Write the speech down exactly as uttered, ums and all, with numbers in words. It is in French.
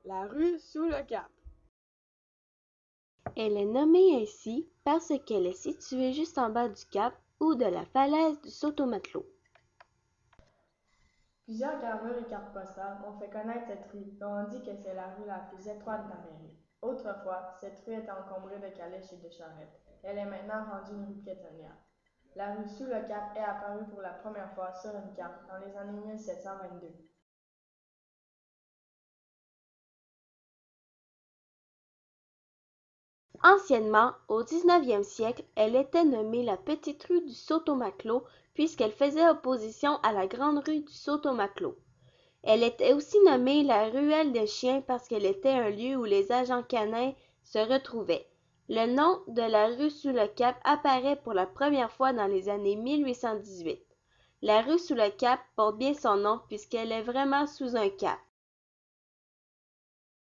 La rue sous le cap. Elle est nommée ainsi parce qu'elle est située juste en bas du cap ou de la falaise du Saut-au-Matelot. Plusieurs gravures et cartes postales ont fait connaître cette rue et on dit que c'est la rue la plus étroite d'Amérique. Autrefois, cette rue était encombrée de calèches et de charrettes. Elle est maintenant rendue une rue piétonnière. La rue sous le cap est apparue pour la première fois sur une carte dans les années mille sept cent vingt-deux. Anciennement, au dix-neuvième siècle, elle était nommée la petite rue du Saut-au-Matelot puisqu'elle faisait opposition à la grande rue du Saut-au-Matelot. Elle était aussi nommée la ruelle des chiens parce qu'elle était un lieu où les agents canins se retrouvaient. Le nom de la rue sous le cap apparaît pour la première fois dans les années mille huit cent dix-huit. La rue sous le cap porte bien son nom puisqu'elle est vraiment sous un cap.